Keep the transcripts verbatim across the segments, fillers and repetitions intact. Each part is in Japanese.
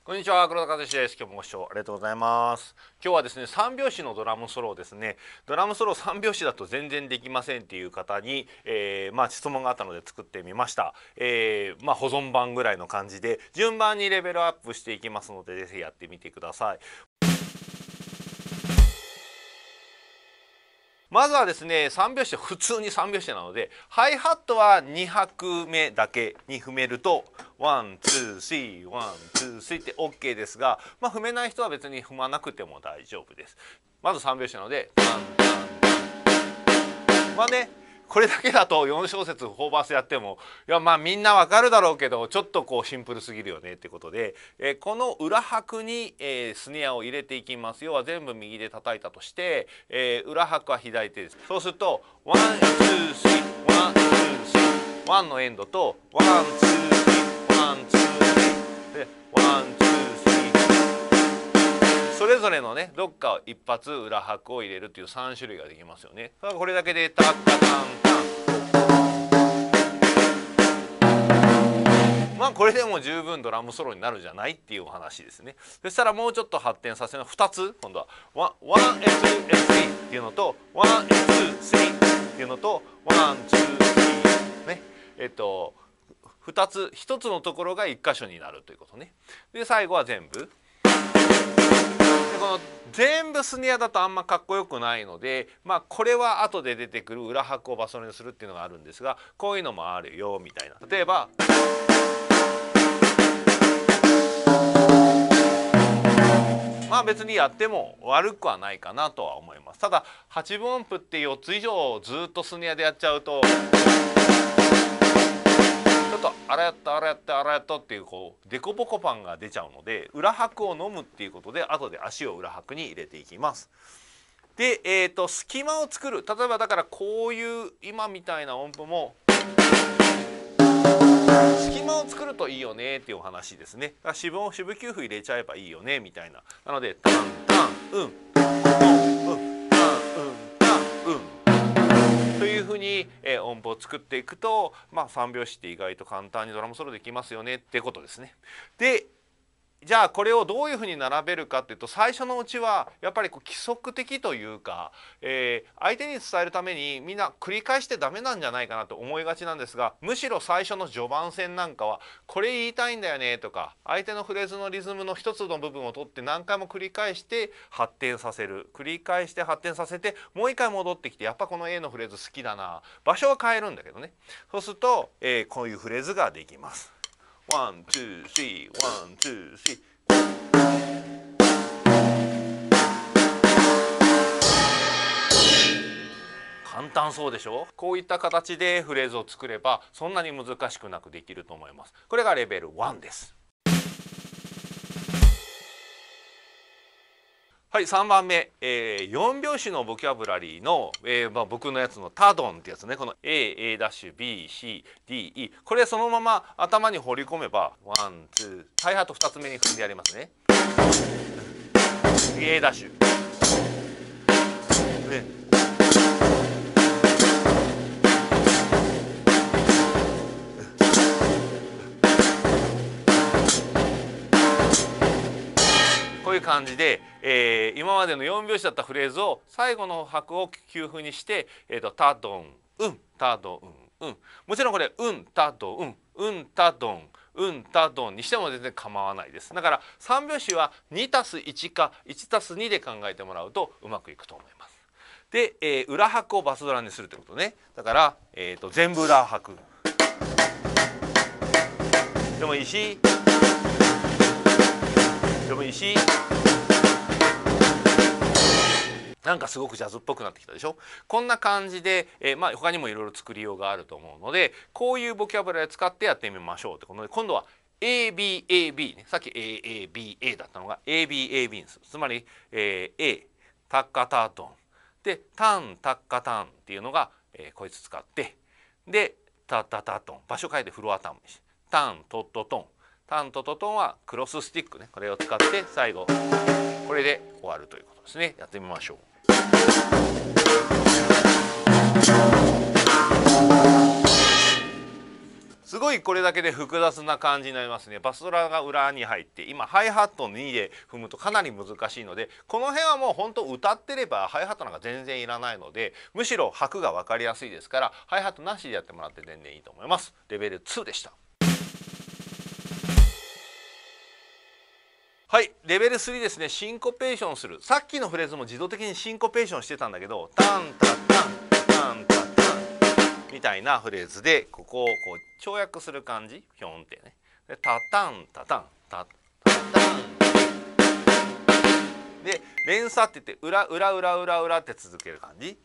こんにちは、黒田和志です。今日もご視聴ありがとうございます。今日はですね、さん拍子のドラムソロをですね、ドラムソロさん拍子だと全然できませんっていう方に、えー、まあ質問があったので作ってみました。えー、まあ保存版ぐらいの感じで順番にレベルアップしていきますので、ぜひやってみてください。まずはですね、さん拍子普通にさん拍子なので、ハイハットはに拍目だけに踏めるとワンツースリーワンツースリーって オーケー ですが、まあ、踏めない人は別に踏まなくても大丈夫です。まずさん拍子なのでタンタンまあね、これだけだとよん小節フォーバースやってもいやまあみんなわかるだろうけどちょっとこうシンプルすぎるよねってことで、えー、この裏拍に、えー、スネアを入れていきます。要は全部右で叩いたとして、えー、裏拍は左手です。そうするとワンツースリーワンツースリーワンのエンドとワンツースリーワンツースリーでワンツースリーそれぞれのねどっか一発裏拍を入れるというさん種類ができますよね。だからこれだけでタッタタンタンまあこれでも十分ドラムソロになるじゃないっていうお話ですね。そしたらもうちょっと発展させるのふたつ、今度はワンエンツーエンスリーっていうのとワンエンツースリーっていうのとワンツースリーねえっとふたつひとつのところがいっ箇所になるということね。で最後は全部。でこの全部スネアだとあんまかっこよくないので、まあこれは後で出てくる裏拍をバソロにするっていうのがあるんですが、こういうのもあるよみたいな。例えばまあ別にやっても悪くはないかなとは思います。ただはちぶ音符ってよっつ以上ずっとスネアでやっちゃうとちょっとあらやったあらやったあらやったっていうこうデコボコパンが出ちゃうので、裏拍を飲むっていうことで後で足を裏拍に入れていきます。で、えーと隙間を作る。例えばだからこういう今みたいな音符も隙間を作るといいよねっていうお話ですね。だから四分四分九符入れちゃえばいいよねみたいな。なのでタンタンうんタンうんタンうんタンうんというふうに、えー、音符を作っていくと、まあさん拍子って意外と簡単にドラムソロできますよねってことですね。でじゃあこれをどういうふうに並べるかっていうと、最初のうちはやっぱりこう規則的というか、えー、相手に伝えるためにみんな繰り返してダメなんじゃないかなと思いがちなんですが、むしろ最初の序盤戦なんかはこれ言いたいんだよねとか、相手のフレーズのリズムの一つの部分を取って何回も繰り返して発展させる、繰り返して発展させてもう一回戻ってきて、やっぱこの A のフレーズ好きだな、場所は変えるんだけどね。そうすると、えー、こういうフレーズができます。ワンツースリーワンツースリー簡単そうでしょ。こういった形でフレーズを作ればそんなに難しくなくできると思います。これがレベルワンです。はい、さんばんめ、えー、よん拍子のボキャブラリーの、えーまあ、僕のやつのタドンってやつね。この A、A' B、C、D、E これそのまま頭に放り込めばワン、ツーハイハットふたつめに踏んでやりますね。A' ねこういう感じで、えー、今までのよん拍子だったフレーズを最後の拍を休符にして、えーと、タドンうんタドンうんもちろんこれうんタドンうんタドンうんタドンにしても全然構わないです。だからさん拍子はにたすいちかいちたすにで考えてもらうとうまくいくと思います。で、えー、裏拍をバスドラにするということね。だから、えーと、全部裏拍でもいいしでもいいしなんかすごくジャズっぽくなってきたでしょ。こんな感じで、えー、まあ他にもいろいろ作りようがあると思うので、こういうボキャブラリーを使ってやってみましょうってことで、今度は エービーエービー ね、さっき エーエービーエー だったのが エービーエービー にする。つまり、えー、A タッカタトンでタンタッカタンっていうのが、えー、こいつ使って、でタタタトン場所変えてフロアタンにしてタントットトンタントトトンはクロススティックね、これを使って最後これで終わるということですね。やってみましょう。 すごいこれだけで複雑な感じになりますね。バスドラが裏に入って今ハイハットにで踏むとかなり難しいので、この辺はもう本当歌ってればハイハットなんか全然いらないので、むしろ拍が分かりやすいですからハイハットなしでやってもらって全然いいと思います。レベルにでした。はい、レベルさんですね。シンコペーションする。さっきのフレーズも自動的にシンコペーションしてたんだけど、タンタタンタンタタンみたいなフレーズでここをこう跳躍する感じ、ヒョンってね。でタタンタタンタタタンで連鎖って言って裏裏裏裏裏って続ける感じ。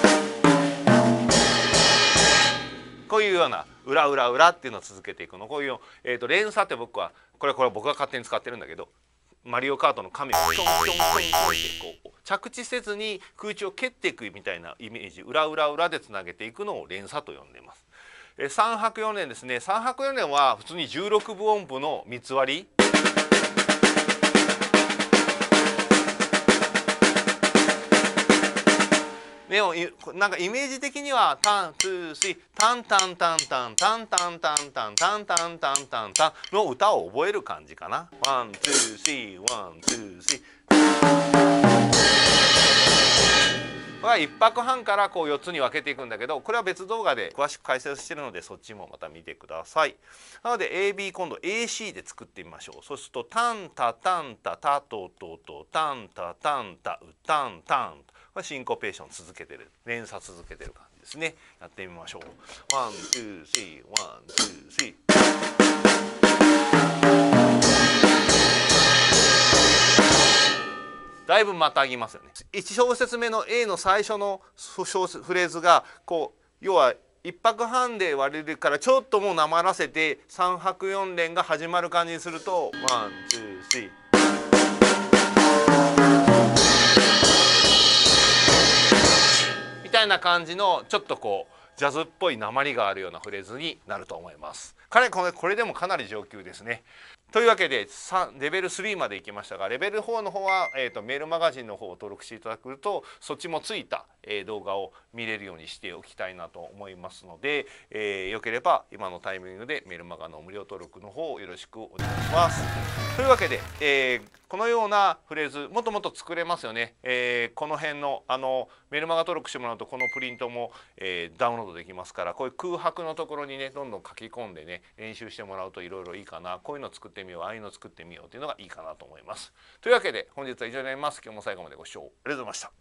こういうような裏裏裏っていうのを続けていくの。こういう、えー、と連鎖って僕はこれこれ僕が勝手に使ってるんだけど、マリオカートの神をチョンチョンチョンチョンってこう着地せずに空中を蹴っていくみたいなイメージ、裏裏裏でつなげていくのを連鎖と呼んでいます。えさん拍よねんですね。さん拍よねんは普通にじゅうろくぶ音符のみつ割り。でもなんかイメージ的にはタンツースリータンタンタンタンタンタンタンタンタンタンタンタンタンの歌を覚える感じかな。ワンツースリーワンツースリー。これはいっ拍半からこうよっつに分けていくんだけど、これは別動画で詳しく解説してるのでそっちもまた見てください。なので エービー 今度 エーシー で作ってみましょう。そうするとタンタタンタタトトトタンタタンタウタンタン。これシンコペーション続けてる、連鎖続けてる感じですね。やってみましょう。ワンツースリーワンツースリー。だいぶまたぎますよね。いち小節目の A の最初のフレーズがこう要はいっ拍半で割れるからちょっともうなまらせてさん拍よん連が始まる感じにするとワンツースリー。みたいな感じのちょっとこうジャズっぽい訛りがあるようなフレーズになると思います。彼これこれでもかなり上級ですね。というわけでレベルさんまでいきましたが、レベルよんの方は、えーと、メールマガジンの方を登録していただくとそっちもついた、えー、動画を見れるようにしておきたいなと思いますので、えー、よければ今のタイミングでメールマガの無料登録の方をよろしくお願いします。というわけで、えー、このようなフレーズもっともっと作れますよね。えー、この辺のあのメールマガ登録してもらうとこのプリントも、えー、ダウンロードできますから、こういう空白のところにねどんどん書き込んでね練習してもらうといろいろいいかな、こういうの作ってみよう、ああいうの作ってみようというのがいいかなと思います。というわけで本日は以上になります。今日も最後までご視聴ありがとうございました。